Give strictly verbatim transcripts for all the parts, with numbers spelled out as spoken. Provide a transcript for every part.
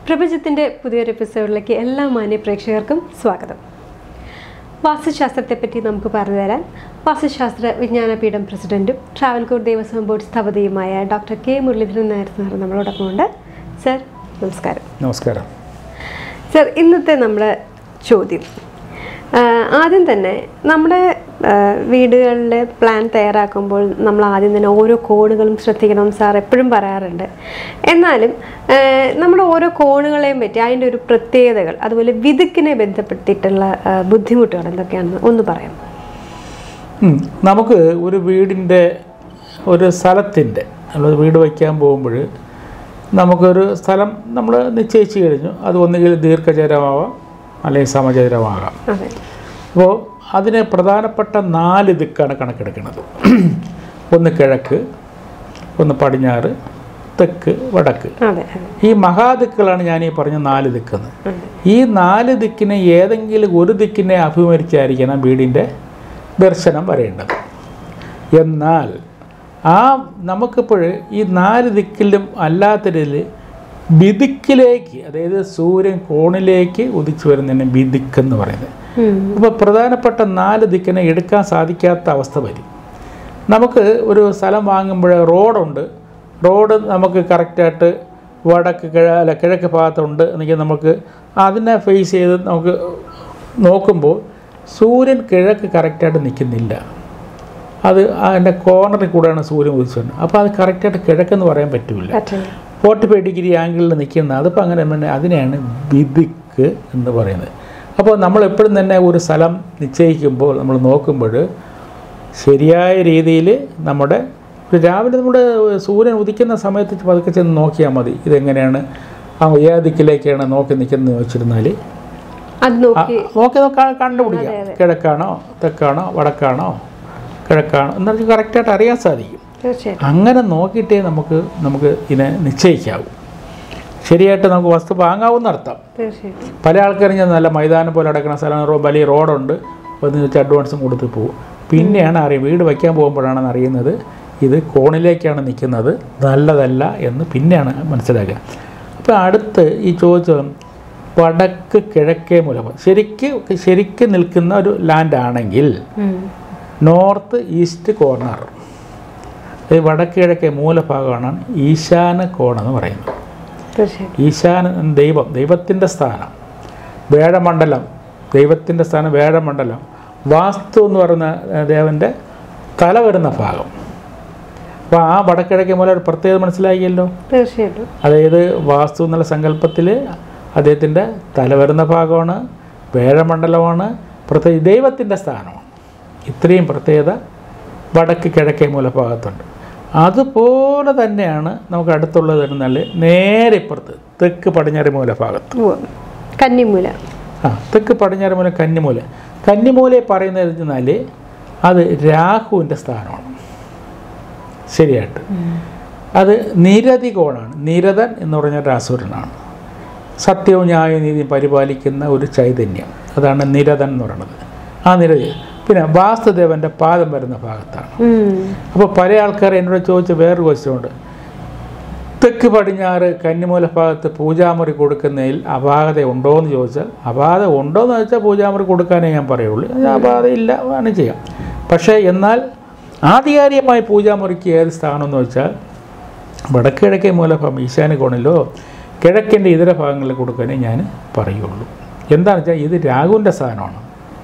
പ്രപഞ്ചത്തിൻ്റെ പുതിയൊരു എപ്പിസോഡിലേക്ക് എല്ലാ മാന്യ പ്രേക്ഷകർക്കും സ്വാഗതം. വാസ്തുശാസ്ത്രത്തെപ്പറ്റി നമുക്ക് പറഞ്ഞു തരാൻ വാസ്തുശാസ്ത്ര വിജ്ഞാനപീഠം പ്രസിഡന്റും ട്രാവൻകൂർ ദേവസ്വം ബോർഡ് സ്ഥപതിയുമായ doctor K Muraleedharan Nair sir നമ്മളോടൊപ്പം ഉണ്ട്. സർ നമസ്കാരം. നമസ്കാരം സർ, ഇന്നത്തെ നമ്മുടെ ചോദ്യം ആദ്യം തന്നെ നമ്മുടെ വീടുകളിലെ പ്ലാൻ തയ്യാറാക്കുമ്പോൾ നമ്മൾ ആദ്യം തന്നെ ഓരോ കോണുകളും ശ്രദ്ധിക്കണം സാർ എപ്പോഴും പറയാറുണ്ട്. എന്നാലും നമ്മുടെ ഓരോ കോണുകളെയും പറ്റി അതിൻ്റെ ഒരു പ്രത്യേകതകൾ അതുപോലെ വിതുക്കിനെ ബന്ധപ്പെട്ടിട്ടുള്ള ബുദ്ധിമുട്ടുകൾ എന്തൊക്കെയാണെന്ന് ഒന്ന് പറയാം. നമുക്ക് ഒരു വീടിൻ്റെ ഒരു സ്ഥലത്തിൻ്റെ നമ്മൾ വീട് വയ്ക്കാൻ പോകുമ്പോൾ നമുക്കൊരു സ്ഥലം നമ്മൾ നിശ്ചയിച്ച് കഴിഞ്ഞു. അത് ഒന്നുകിൽ ദീർഘചതുരമാവാം അല്ലെങ്കിൽ സമചതുരമാകാം. അപ്പോൾ അതിന് പ്രധാനപ്പെട്ട നാല് ദിക്കാണ് കണക്കെടുക്കുന്നത്. ഒന്ന് കിഴക്ക്, ഒന്ന് പടിഞ്ഞാറ്, തെക്ക്, വടക്ക്. ഈ മഹാദിക്കുകളാണ് ഞാൻ ഈ പറഞ്ഞ നാല് ദിക്കെന്ന്. ഈ നാല് ദിക്കിനെ ഏതെങ്കിലും ഒരു ദിക്കിനെ അഭിമുഖിച്ചായിരിക്കണം വീടിൻ്റെ ദർശനം വരേണ്ടത്. എന്നാൽ ആ നമുക്കിപ്പോൾ ഈ നാല് ദിക്കിലും അല്ലാത്തതിൽ ബിദിക്കിലേക്ക്, അതായത് സൂര്യൻ കോണിലേക്ക് ഉദിച്ചു വരുന്നതിന് ബിദിക്കെന്ന് പറയുന്നത്. അപ്പോൾ പ്രധാനപ്പെട്ട നാല് ദിക്കിനെ എടുക്കാൻ സാധിക്കാത്ത അവസ്ഥ വരും. നമുക്ക് ഒരു സ്ഥലം വാങ്ങുമ്പോൾ റോഡുണ്ട്, റോഡ് നമുക്ക് കറക്റ്റായിട്ട് വടക്ക് കിഴ അല്ല കിഴക്ക് ഭാഗത്തുണ്ട് എന്നെങ്കിൽ നമുക്ക് അതിനെ ഫേസ് ചെയ്ത് നമുക്ക് നോക്കുമ്പോൾ സൂര്യൻ കിഴക്ക് കറക്റ്റായിട്ട് നിൽക്കുന്നില്ല. അത് അതിൻ്റെ കോർണറിൽ കൂടെയാണ് സൂര്യൻ ഉദിച്ചു വരുന്നത്. അപ്പോൾ അത് കറക്റ്റായിട്ട് കിഴക്കെന്ന് പറയാൻ പറ്റില്ല. ഫോർട്ടി ഫൈവ് ഡിഗ്രി ആംഗിളിൽ നിൽക്കുന്നത് അതിപ്പോൾ അങ്ങനെ തന്നെ അതിനെയാണ് ബിദിക്ക് എന്ന് പറയുന്നത്. അപ്പോൾ നമ്മളെപ്പോഴും തന്നെ ഒരു സ്ഥലം നിശ്ചയിക്കുമ്പോൾ നമ്മൾ നോക്കുമ്പോൾ ശരിയായ രീതിയിൽ നമ്മുടെ രാവിലെ നമ്മുടെ സൂര്യൻ ഉദിക്കുന്ന സമയത്ത് പതുക്കെ ചെന്ന് നോക്കിയാൽ മതി. ഇതെങ്ങനെയാണ് ആ ഏത് ദിക്കിലേക്കാണ് നോക്കി നിൽക്കുന്നത് വെച്ചിരുന്നാൽ നോക്കി കണ്ടുപിടിക്കാം. കിഴക്കാണോ തെക്കാണോ വടക്കാണോ കിഴക്കാണോ എന്നൊക്കെ കറക്റ്റായിട്ട് അറിയാൻ സാധിക്കും. അങ്ങനെ നോക്കിയിട്ടേ നമുക്ക് നമുക്ക് ഇതിനെ നിശ്ചയിക്കാവൂ. ശരിയായിട്ട് നമുക്ക് വസ്തു വാങ്ങാവുന്ന അർത്ഥം. പല ആൾക്കാരും ഞാൻ നല്ല മൈതാനം പോലെ അടക്കുന്ന സ്ഥലം വലിയ റോഡുണ്ട് ഒന്ന് വെച്ച് അഡ്വാൻസും കൊടുത്ത് പോകും. പിന്നെയാണ് അറിയുക വീട് വയ്ക്കാൻ പോകുമ്പോഴാണ് അറിയുന്നത് ഇത് കോണിലേക്കാണ് നിൽക്കുന്നത്, നല്ലതല്ല എന്ന് പിന്നെയാണ് മനസ്സിലാക്കുക. അപ്പോൾ അടുത്ത് ഈ ചോദിച്ചത് വടക്ക് കിഴക്കേ മൂലം ശരിക്ക് ശരിക്ക് നിൽക്കുന്ന ഒരു ലാൻഡ് ആണെങ്കിൽ നോർത്ത് ഈസ്റ്റ് കോർണർ, ഈ വടക്ക് കിഴക്കേ മൂലഭാഗമാണ് ഈശാന കോണെന്ന് പറയുന്നത്. ഈശാന ദൈവം, ദൈവത്തിൻ്റെ സ്ഥാനം, വേഴമണ്ഡലം, ദൈവത്തിൻ്റെ സ്ഥാനം വേഴമണ്ഡലം, വാസ്തു എന്ന് പറയുന്ന ദേവൻ്റെ തല വരുന്ന ഭാഗം. അപ്പോൾ ആ വടക്കിഴക്കേ മൂല ഒരു പ്രത്യേകത മനസ്സിലാക്കിയല്ലോ. തീർച്ചയായിട്ടും. അതായത് വാസ്തു എന്നുള്ള സങ്കല്പത്തിൽ അദ്ദേഹത്തിൻ്റെ തല വരുന്ന ഭാഗമാണ്, വേഴമണ്ഡലമാണ്, പ്രത്യേക ദൈവത്തിൻ്റെ സ്ഥാനമാണ്. ഇത്രയും പ്രത്യേകത വടക്ക് കിഴക്കേ മൂലഭാഗത്തുണ്ട്. അതുപോലെ തന്നെയാണ് നമുക്ക് അടുത്തുള്ളത് എന്നാൽ നേരെ ഇപ്പുറത്ത് തെക്ക് പടിഞ്ഞാറ് മൂലഭാഗത്ത് കന്നിമൂല. ആ തെക്ക് പടിഞ്ഞാറ് മൂല കന്നിമൂല. കന്നിമൂലയെ പറയുന്നത് എന്നാൽ അത് രാഹുവിൻ്റെ സ്ഥാനമാണ്. ശരിയായിട്ട് അത് നിരതി കോണാണ്. നിരതൻ എന്ന് പറഞ്ഞ ഒരു അസുരനാണ്. സത്യവും ന്യായവും നീതിയും പരിപാലിക്കുന്ന ഒരു ചൈതന്യം, അതാണ് നിരതൻ എന്ന് പറയുന്നത്. ആ നിരതി പിന്നെ വാസ്തുദേവൻ്റെ പാദം വരുന്ന ഭാഗത്താണ്. അപ്പോൾ പല ആൾക്കാർ എന്നോട് ചോദിച്ച വേറൊരു ക്വസ്റ്റ്യനുണ്ട്, തെക്ക് പടിഞ്ഞാറ് കന്നിമൂല ഭാഗത്ത് പൂജാമുറി കൊടുക്കുന്നതിൽ അപാകത ഉണ്ടോ എന്ന് ചോദിച്ചാൽ അപാകത ഉണ്ടോ എന്ന് ചോദിച്ചാൽ പൂജാമുറി കൊടുക്കാനേ ഞാൻ പറയുള്ളൂ. അപാകത ഇല്ല വേണം ചെയ്യാം. പക്ഷേ എന്നാൽ ആധികാരികമായി പൂജാമുറിക്ക് ഏത് സ്ഥാനം എന്ന് വെച്ചാൽ വടക്ക് കിഴക്കേ മൂലഭാഗം ഈശാന കോണിലോ കിഴക്കിൻ്റെ ഇതര ഭാഗങ്ങളിൽ കൊടുക്കാനേ ഞാൻ പറയുള്ളൂ. എന്താണെന്ന് വെച്ചാൽ ഇത് രാഹുവിൻ്റെ സ്ഥാനമാണ്.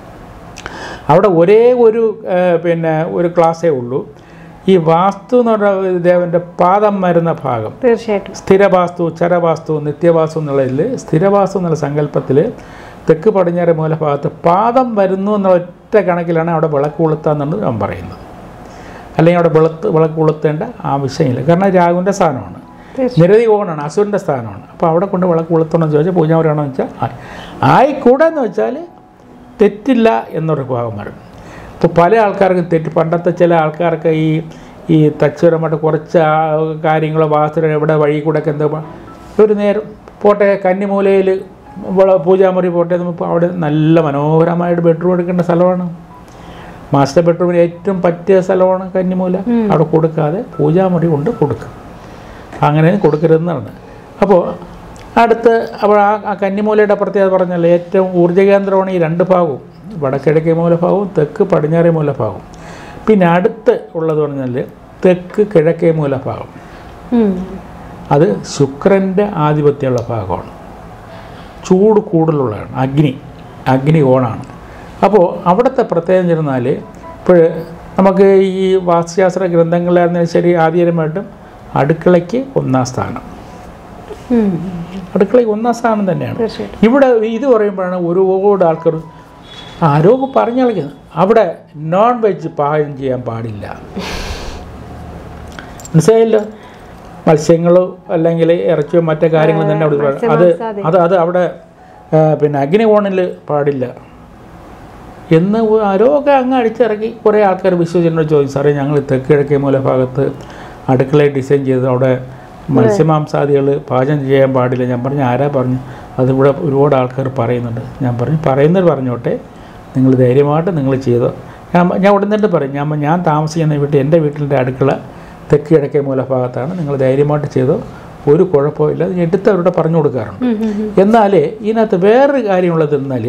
അവിടെ ഒരേ ഒരു പിന്നെ ഒരു ക്ലാസ്സേ ഉള്ളൂ. ഈ വാസ്തു എന്ന് പറഞ്ഞ ദേവൻ്റെ പാദം വരുന്ന ഭാഗം തീർച്ചയായിട്ടും സ്ഥിരവാസ്തു, ചരവാസ്തു, നിത്യവാസ്തു എന്നുള്ളതിൽ സ്ഥിരവാസ്തു എന്നുള്ള സങ്കല്പത്തിൽ തെക്ക് പടിഞ്ഞാറ് മൂലഭാഗത്ത് പാദം വരുന്നു എന്നുള്ള ഒറ്റ കണക്കിലാണ് അവിടെ വിളക്ക് കൊളുത്താന്നുള്ളത് ഞാൻ പറയുന്നത്. അല്ലെങ്കിൽ അവിടെ വിളത്ത് വിളക്ക് കൊളുത്തേണ്ട ആവശ്യമില്ല. കാരണം രാഹുവിൻ്റെ സ്ഥാനമാണ്, നിരതി കോണാണ്, അസുരൻ്റെ സ്ഥാനമാണ്. അപ്പോൾ അവിടെ കൊണ്ട് വിളക്ക് കൊളുത്തണം എന്ന് ചോദിച്ചാൽ പൂജാമുറിയാണോ എന്ന് വെച്ചാൽ ആയിക്കൂടെ എന്ന് വെച്ചാൽ തെറ്റില്ല എന്നൊരു ഭാഗം വരും. ഇപ്പോൾ പല ആൾക്കാർക്കും തെറ്റ്. പണ്ടത്തെ ചില ആൾക്കാർക്ക് ഈ ഈ തച്ചുരമായിട്ട് കുറച്ച് കാര്യങ്ങളോ വാസ്തു എവിടെ വഴി കൂടെ ഒക്കെ എന്താ ഒരു നേരം പോട്ടെ കന്നിമൂലയിൽ പൂജാമുറി പോട്ടെ നമുക്ക് അവിടെ നല്ല മനോഹരമായിട്ട് ബെഡ്റൂം എടുക്കേണ്ട സ്ഥലമാണ്. മാസ്റ്റർ ബെഡ്റൂമിന് ഏറ്റവും പറ്റിയ സ്ഥലമാണ് കന്നിമൂല. അവിടെ കൊടുക്കാതെ പൂജാമുറി കൊണ്ട് കൊടുക്കുക, അങ്ങനെ കൊടുക്കരുതെന്നാണ്. അപ്പോൾ അടുത്ത് അപ്പോൾ ആ ആ കന്നിമൂലയുടെ പ്രത്യേകത പറഞ്ഞാൽ ഏറ്റവും ഊർജ്ജകേന്ദ്രമാണ് ഈ രണ്ട് ഭാഗവും, വടക്കിഴക്കേ മൂലഭാഗവും തെക്ക് പടിഞ്ഞാറേ മൂലഭാഗവും. പിന്നെ അടുത്ത് ഉള്ളത് പറഞ്ഞാൽ തെക്ക് കിഴക്കേ മൂലഭാഗം, അത് ശുക്രൻ്റെ ആധിപത്യമുള്ള ഭാഗമാണ്, ചൂട് കൂടുതലുള്ളതാണ്, അഗ്നി അഗ്നി കോണാണ്. അപ്പോൾ അവിടുത്തെ പ്രത്യേകം ചെന്നാൽ ഇപ്പോൾ നമുക്ക് ഈ വാസ്തുശാസ്ത്ര ഗ്രന്ഥങ്ങളിലായിരുന്നാലും ശരി ആദ്യമായിട്ടും അടുക്കളയ്ക്ക് ഒന്നാം സ്ഥാനം, അടുക്കളയ്ക്ക് ഒന്നാം സ്ഥാനം തന്നെയാണ്. ഇവിടെ ഇത് പറയുമ്പോഴാണ് ഒരുപാട് ആൾക്കാർ ആരോഗ്യം പറഞ്ഞു കളിക്കുന്നത് അവിടെ നോൺ വെജ് പാചകം ചെയ്യാൻ പാടില്ല, മനസ്സിലായല്ലോ. മത്സ്യങ്ങളോ അല്ലെങ്കിൽ ഇറച്ചിയോ മറ്റു കാര്യങ്ങളും തന്നെ അവിടെ അത് അത് അത് അവിടെ പിന്നെ അഗ്നികോണിൽ പാടില്ല എന്ന് ആരോഗ്യം അങ്ങ് അടിച്ചിറക്കി കുറേ ആൾക്കാർ വിശ്വസിച്ചിട്ട് ചോദിച്ചു, സാറേ ഞങ്ങൾ തെക്ക് കിഴക്കേ മൂലഭാഗത്ത് അടുക്കളയെ ഡിസൈൻ ചെയ്ത് അവിടെ മത്സ്യമാംസാദികൾ പാചകം ചെയ്യാൻ പാടില്ല. ഞാൻ പറഞ്ഞു ആരാ പറഞ്ഞു, അതിവിടെ ഒരുപാട് ആൾക്കാർ പറയുന്നുണ്ട്. ഞാൻ പറഞ്ഞു പറയുന്നത് പറഞ്ഞോട്ടെ, നിങ്ങൾ ധൈര്യമായിട്ട് നിങ്ങൾ ചെയ്തോ. ഞാൻ ഞാൻ ഉടൻ തന്നെ പറയും, ഞാൻ ഞാൻ താമസിക്കുന്ന വീട്ടിൽ എൻ്റെ വീട്ടിൻ്റെ അടുക്കള തെക്ക് കിഴക്കേ മൂലഭാഗത്താണ്, നിങ്ങൾ ധൈര്യമായിട്ട് ചെയ്തോ, ഒരു കുഴപ്പമില്ല, എടുത്തവരുടെ പറഞ്ഞു കൊടുക്കാറുണ്ട്. എന്നാൽ ഇതിനകത്ത് വേറൊരു കാര്യമുള്ളത് എന്നാൽ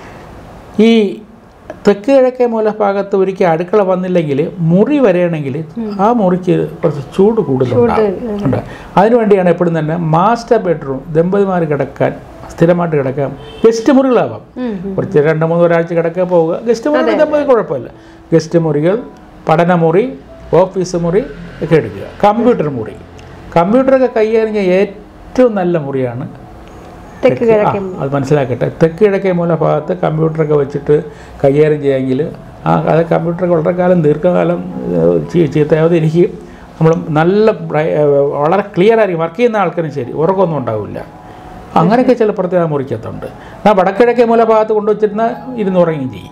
ഈ തെക്ക് കിഴക്കേ മൂലഭാഗത്ത് ഒരിക്കൽ അടുക്കള വന്നില്ലെങ്കിൽ മുറി വരെയാണെങ്കിൽ ആ മുറിക്ക് കുറച്ച് ചൂട് കൂടുതലുണ്ട്. അതിനുവേണ്ടിയാണ് എപ്പോഴും തന്നെ മാസ്റ്റർ ബെഡ്റൂം ദമ്പതിമാർ കിടക്കാൻ സ്ഥിരമായിട്ട് കിടക്കാം, ഗസ്റ്റ് മുറികളാവാം, കുറച്ച് രണ്ട് മൂന്ന് ഒരാഴ്ച കിടക്കാൻ പോവുക, ഗസ്റ്റ് മുറി ദമ്പതി കുഴപ്പമില്ല. ഗസ്റ്റ് മുറികൾ, പഠനമുറി, ഓഫീസ് മുറി ഒക്കെ എടുക്കുക. കമ്പ്യൂട്ടർ മുറി, കമ്പ്യൂട്ടറൊക്കെ കൈകാര്യം ചെയ്യാൻ ഏറ്റവും നല്ല മുറിയാണ് അത് മനസ്സിലാക്കട്ടെ. തെക്ക് കിഴക്കേ മൂലഭാഗത്ത് കമ്പ്യൂട്ടറൊക്കെ വെച്ചിട്ട് കൈകാര്യം ചെയ്യാമെങ്കിൽ ആ അത് കമ്പ്യൂട്ടറൊക്കെ വളരെ കാലം ദീർഘകാലം ചീത്തയാവാതെ ഇരിക്കും. നമ്മൾ നല്ല വളരെ ക്ലിയർ ആയിരിക്കും, വർക്ക് ചെയ്യുന്ന ആൾക്കാരും ശരി, ഉറക്കമൊന്നും ഉണ്ടാവില്ല. അങ്ങനെയൊക്കെ ചില പ്രത്യേക മുറിക്കത്തുണ്ട്. എന്നാൽ വടക്കിഴക്കേ മൂലഭാഗത്ത് കൊണ്ടുവച്ചിരുന്ന ഇരുന്ന് ഉറങ്ങുകയും ചെയ്യും.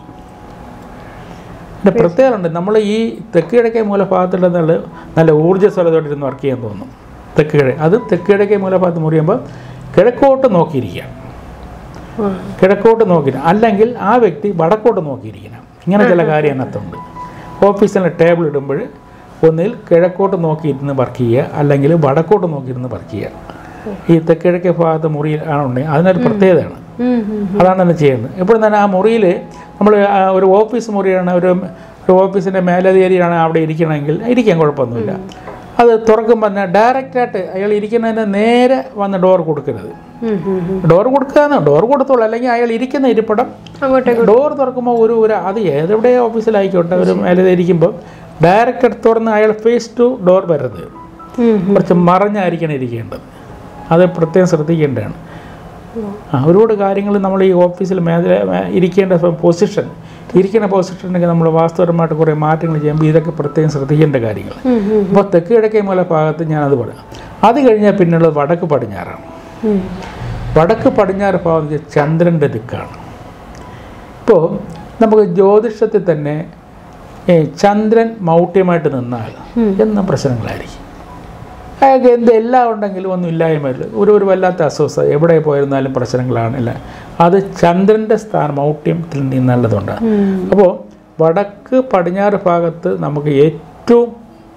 പിന്നെ പ്രത്യേകത ഉണ്ട്, നമ്മൾ ഈ തെക്ക് കിഴക്കേ മൂലഭാഗത്തുള്ള നല്ല നല്ല ഊർജ്ജസ്വലതയോടിരുന്ന് വർക്ക് ചെയ്യാൻ തോന്നും. തെക്ക് കിഴക്ക് അത് തെക്ക് കിഴക്കേ മൂലഭാഗത്ത് മുറിയുമ്പോൾ കിഴക്കോട്ട് നോക്കിയിരിക്കണം, കിഴക്കോട്ട് നോക്കിയിരിക്കണം, അല്ലെങ്കിൽ ആ വ്യക്തി വടക്കോട്ട് നോക്കിയിരിക്കണം. ഇങ്ങനെ ചില കാര്യം അതിനകത്തുണ്ട്. ഓഫീസിൽ ടേബിൾ ഇടുമ്പോൾ ഒന്നിൽ കിഴക്കോട്ട് നോക്കിയിരുന്ന് വർക്ക് ചെയ്യുക, അല്ലെങ്കിൽ വടക്കോട്ട് നോക്കിയിരുന്ന് വർക്ക് ചെയ്യുക. ഈ തെക്കിഴക്കേ ഭാഗത്ത് മുറി ആണുണ്ടെങ്കിൽ അതിനൊരു പ്രത്യേകതയാണ്, അതാണ് തന്നെ ചെയ്യുന്നത്. എപ്പോഴും തന്നെ ആ മുറിയിൽ നമ്മൾ ഒരു ഓഫീസ് മുറിയാണ്, ഒരു ഒരു ഓഫീസിൻ്റെ മേലധികാരിയാണ് അവിടെ ഇരിക്കണമെങ്കിൽ ഇരിക്കാൻ കുഴപ്പമൊന്നുമില്ല. അത് തുറക്കുമ്പോൾ തന്നെ ഡയറക്റ്റായിട്ട് അയാൾ ഇരിക്കുന്നതിന് നേരെ വന്ന് ഡോർ കൊടുക്കരുത്. ഡോർ കൊടുക്കാന്ന് ഡോർ കൊടുത്തോളൂ, അല്ലെങ്കിൽ അയാൾ ഇരിക്കുന്ന ഇരിപ്പിടം ഡോർ തുറക്കുമ്പോൾ ഒരു ഒരു അത് ഏതെവിടെ ഓഫീസിലായിക്കോട്ടെ ഒരു മേലധികരിക്കുമ്പോൾ ഡയറക്റ്റ് എടുത്ത് തുറന്ന് അയാൾ ഫേസ് ടു ഡോർ വരരുത്, കുറച്ച് മറഞ്ഞായിരിക്കണം ഇരിക്കേണ്ടത്. അത് പ്രത്യേകം ശ്രദ്ധിക്കേണ്ടതാണ്. ആ ഒരുപാട് കാര്യങ്ങൾ നമ്മൾ ഈ ഓഫീസിൽ മേഖല ഇരിക്കേണ്ട പൊസിഷൻ ഇരിക്കുന്ന പൊസിഷനൊക്കെ നമ്മൾ വാസ്തുപരമായിട്ട് കുറേ മാറ്റങ്ങൾ ചെയ്യുമ്പോൾ ഇതൊക്കെ പ്രത്യേകം ശ്രദ്ധിക്കേണ്ട കാര്യങ്ങൾ. അപ്പോൾ തെക്ക് കിഴക്കേ മൂലഭാഗത്ത് ഞാനത് പറയാം. അത് കഴിഞ്ഞാൽ പിന്നുള്ളത് വടക്ക് പടിഞ്ഞാറാണ്. വടക്ക് പടിഞ്ഞാറ് ഭാഗം ചന്ദ്രൻ്റെ ദിക്കാണ്. ഇപ്പോൾ നമുക്ക് ജ്യോതിഷത്തിൽ തന്നെ ചന്ദ്രൻ മൗഢ്യമായിട്ട് നിന്നാൽ എന്ന പ്രശ്നങ്ങളായിരിക്കും. അയാൾക്ക് എന്ത് എല്ലാം ഉണ്ടെങ്കിലും ഒന്നും ഇല്ലായ്മയില്ല, ഒരു ഒരു വല്ലാത്ത അസ്വസ്ഥത, എവിടെ പോയിരുന്നാലും പ്രശ്നങ്ങളാണില്ല. അത് ചന്ദ്രൻ്റെ സ്ഥാനം മൗഢ്യത്തിൽ നിന്നുള്ളതുകൊണ്ടാണ്. അപ്പോൾ വടക്ക് പടിഞ്ഞാറ് ഭാഗത്ത് നമുക്ക് ഏറ്റവും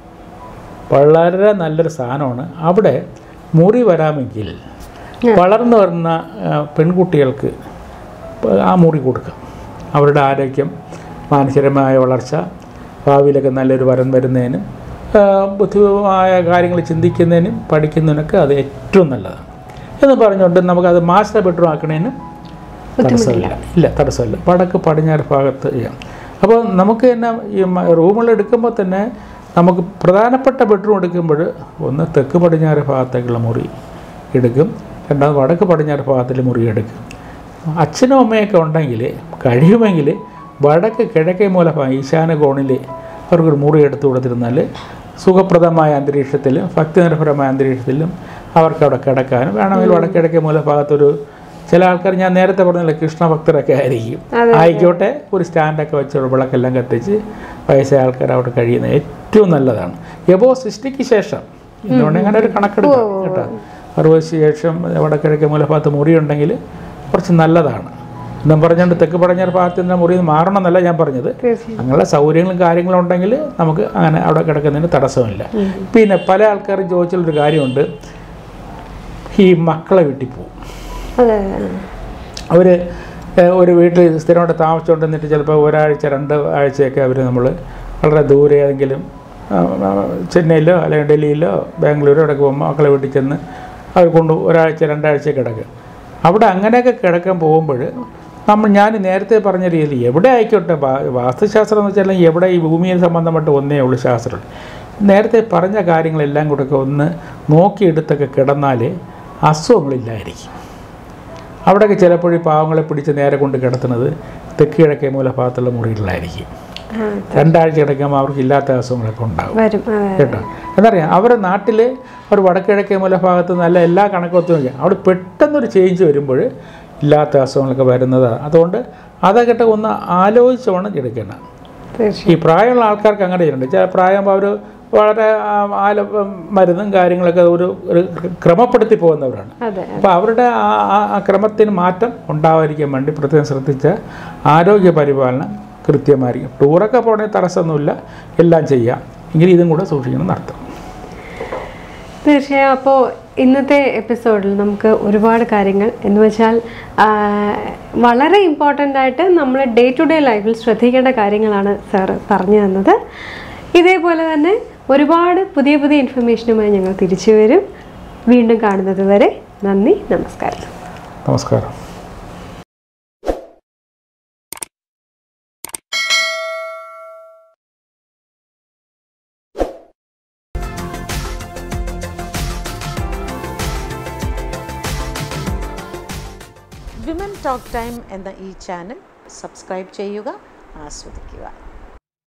വളരെ നല്ലൊരു സ്ഥാനമാണ്. അവിടെ മുറി വരാമെങ്കിൽ വളർന്നു വരുന്ന പെൺകുട്ടികൾക്ക് ആ മുറി കൊടുക്കാം. അവരുടെ ആരോഗ്യം, മാനസികമായ വളർച്ച, ഭാവിയിലൊക്കെ നല്ലൊരു വരം വരുന്നതിനും ബുദ്ധിപരമായ കാര്യങ്ങൾ ചിന്തിക്കുന്നതിനും പഠിക്കുന്നതിനൊക്കെ അത് ഏറ്റവും നല്ലതാണ് എന്ന് പറഞ്ഞുകൊണ്ട് നമുക്കത് മാസ്റ്റർ ബെഡ്റൂം ആക്കുന്നതിനും തടസ്സമില്ല. ഇല്ല തടസ്സമില്ല. വടക്ക് പടിഞ്ഞാറ് ഭാഗത്ത് ചെയ്യാം. അപ്പോൾ നമുക്ക് തന്നെ ഈ റൂമുകൾ എടുക്കുമ്പോൾ തന്നെ നമുക്ക് പ്രധാനപ്പെട്ട ബെഡ്റൂം എടുക്കുമ്പോൾ ഒന്ന് തെക്ക് പടിഞ്ഞാറ് ഭാഗത്തേക്കുള്ള മുറി എടുക്കും, രണ്ടാമത് വടക്ക് പടിഞ്ഞാറ് ഭാഗത്തിൽ മുറി എടുക്കും. അച്ഛനും അമ്മയൊക്കെ ഉണ്ടെങ്കിൽ കഴിയുമെങ്കിൽ വടക്ക് കിഴക്കേ മൂലഭാഗം ഈശാന കോണിൽ അവർക്കൊരു മുറി എടുത്തു കൊടുത്തിരുന്നാൽ സുഖപ്രദമായ അന്തരീക്ഷത്തിലും ഭക്തിനിർഭരമായ അന്തരീക്ഷത്തിലും അവർക്ക് അവിടെ കിടക്കാനും വേണമെങ്കിൽ വടക്കിഴക്കേ മൂലഭാഗത്തൊരു ചില ആൾക്കാർ ഞാൻ നേരത്തെ പറഞ്ഞില്ല കൃഷ്ണഭക്തരൊക്കെ ആയിരിക്കും, ആയിക്കോട്ടെ ഒരു സ്റ്റാൻഡൊക്കെ വെച്ച് വിളക്കെല്ലാം കത്തിച്ച് വയസ്സായ ആൾക്കാർ അവിടെ കഴിയുന്നത് ഏറ്റവും നല്ലതാണ്. എബോ സിക്സ്റ്റിക്ക് ശേഷം എന്തുകൊണ്ട് അങ്ങനെ ഒരു കണക്കെടുക്കാം കേട്ടോ. അറുപത് ശേഷം വടക്കിഴക്കേ മൂലഭാഗത്ത് മുറിയുണ്ടെങ്കിൽ കുറച്ച് നല്ലതാണ് എന്നും പറഞ്ഞുകൊണ്ട് തെക്ക് പടിഞ്ഞാറ് ഭാഗത്ത് നിന്ന് മുറിയിൽ മാറണം എന്നല്ല ഞാൻ പറഞ്ഞത്. അങ്ങനെയുള്ള സൗകര്യങ്ങളും കാര്യങ്ങളും ഉണ്ടെങ്കിൽ നമുക്ക് അങ്ങനെ അവിടെ കിടക്കുന്നതിന് തടസ്സമില്ല. പിന്നെ പല ആൾക്കാരും ചോദിച്ചുള്ളൊരു കാര്യമുണ്ട്, ഈ മക്കളെ വീട്ടിൽ പോകും. അതെ. അവർ ഒരു വീട്ടിൽ സ്ഥിരമായിട്ട് താമസിച്ചുകൊണ്ടിരുന്നിട്ട് ചിലപ്പോൾ ഒരാഴ്ച രണ്ട് ആഴ്ചയൊക്കെ അവർ നമ്മൾ വളരെ ദൂരെ ഏതെങ്കിലും ചെന്നൈയിലോ അല്ലെങ്കിൽ ഡൽഹിയിലോ ബാംഗ്ലൂരോ ഇടയ്ക്ക് പോകുമ്പോൾ മക്കളെ വീട്ടിൽ ചെന്ന് അവർ കൊണ്ട് ഒരാഴ്ച രണ്ടാഴ്ച കിടക്കുക. അവിടെ അങ്ങനെയൊക്കെ കിടക്കാൻ പോകുമ്പോൾ നമ്മൾ ഞാൻ നേരത്തെ പറഞ്ഞ രീതിയിൽ എവിടെ ആയിക്കോട്ടെ, വാസ്തുശാസ്ത്രം എന്ന് വെച്ചാൽ എവിടെ ഈ ഭൂമിയെ സംബന്ധമായിട്ട് ഒന്നേ ഉള്ളൂ ശാസ്ത്രം. നേരത്തെ പറഞ്ഞ കാര്യങ്ങളെല്ലാം കൂടെയൊക്കെ ഒന്ന് നോക്കിയെടുത്തൊക്കെ കിടന്നാൽ അസുഖങ്ങളില്ലായിരിക്കും. അവിടെയൊക്കെ ചിലപ്പോൾ ഈ പാവങ്ങളെ പിടിച്ച് നേരെ കൊണ്ട് കിടത്തുന്നത് തെക്ക് കിഴക്കേ മൂലഭാഗത്തുള്ള മുറികളിലായിരിക്കും. രണ്ടാഴ്ച കിടക്കുമ്പോൾ അവർക്ക് ഇല്ലാത്ത അസുഖങ്ങളൊക്കെ ഉണ്ടാകും കേട്ടോ. എന്നറിയാം, അവരുടെ നാട്ടിൽ ഒരു വടക്കിഴക്കേ മൂലഭാഗത്ത് നല്ല എല്ലാ കണക്കൊത്തും നോക്കിയാൽ അവിടെ പെട്ടെന്നൊരു ചേഞ്ച് വരുമ്പോൾ ഇല്ലാത്ത അസുഖങ്ങളൊക്കെ വരുന്നതാണ്. അതുകൊണ്ട് അതൊക്കെ ഒന്ന് ആലോചിച്ച് വേണം എടുക്കണം. ഈ പ്രായമുള്ള ആൾക്കാർക്ക് അങ്ങനെ ചെയ്യുന്നുണ്ട്. ചില പ്രായമാകുമ്പോൾ അവർ വളരെ ആല മരുന്നും കാര്യങ്ങളൊക്കെ ഒരു ഒരു ക്രമപ്പെടുത്തി പോകുന്നവരാണ്. അപ്പോൾ അവരുടെ ആ ക്രമത്തിന് മാറ്റം ഉണ്ടാവാതിരിക്കാൻ വേണ്ടി പ്രത്യേകം ശ്രദ്ധിച്ച ആരോഗ്യ പരിപാലനം കൃത്യമായിരിക്കും. ടൂറൊക്കെ പോകണമെങ്കിൽ തടസ്സമൊന്നുമില്ല, എല്ലാം ചെയ്യാം. എങ്കിൽ ഇതും കൂടെ സൂക്ഷിക്കണം നടത്തും. തീർച്ചയായും. അപ്പോൾ ഇന്നത്തെ എപ്പിസോഡിൽ നമുക്ക് ഒരുപാട് കാര്യങ്ങൾ എന്ന് വെച്ചാൽ വളരെ ഇമ്പോർട്ടൻ്റ് ആയിട്ട് നമ്മൾ ഡേ ടു ഡേ ലൈഫിൽ ശ്രദ്ധിക്കേണ്ട കാര്യങ്ങളാണ് സാർ പറഞ്ഞു തന്നത്. ഇതേപോലെ തന്നെ ഒരുപാട് പുതിയ പുതിയ ഇൻഫർമേഷനുമായി ഞങ്ങൾ തിരിച്ചു വരും. വീണ്ടും കാണുന്നത് വരെ നന്ദി, നമസ്കാരം. നമസ്കാരം. വിമൻ ടോക്ക് ടൈം എന്ന ഈ ചാനൽ സബ്സ്ക്രൈബ് ചെയ്യുക, ആസ്വദിക്കുക.